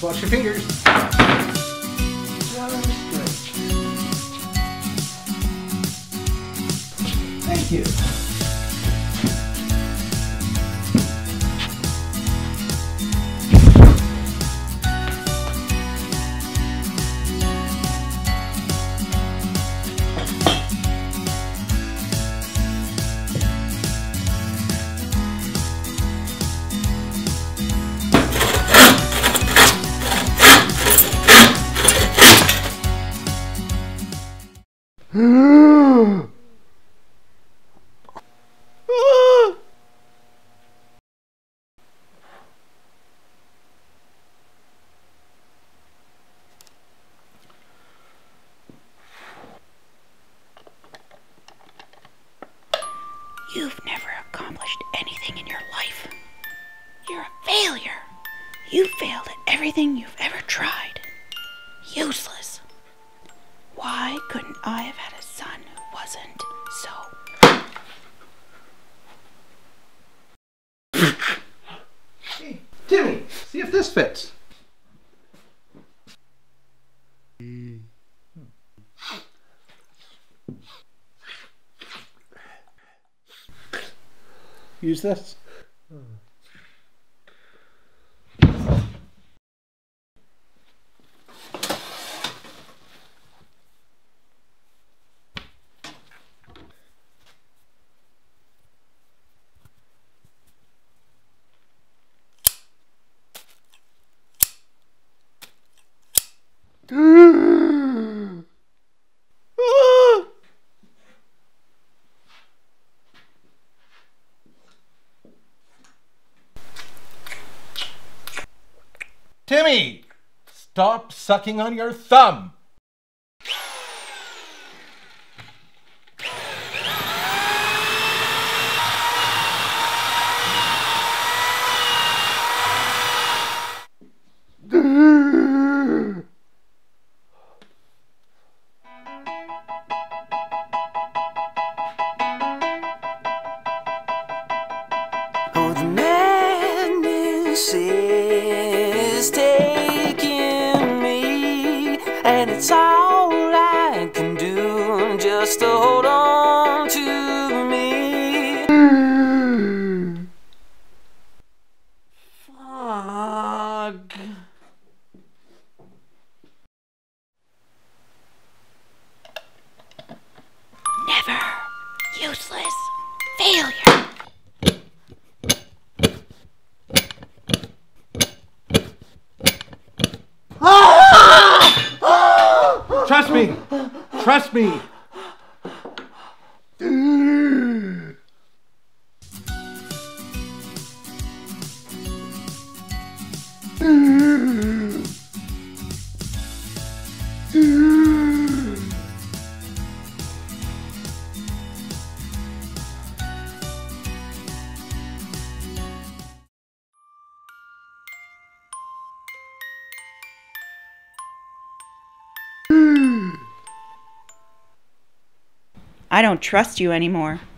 wash your fingers. Thank you. You've never accomplished anything in your life. You're a failure. You failed at everything you've ever tried. Useless. Why couldn't I have had a son who wasn't so... Hey, Timmy, see if this fits. Use this. Timmy, stop sucking on your thumb. Oh, the madness is taking me, and it's all I can do just to hold on to me. Fuck. Never. Useless. Failure. Trust me. Trust me. I don't trust you anymore.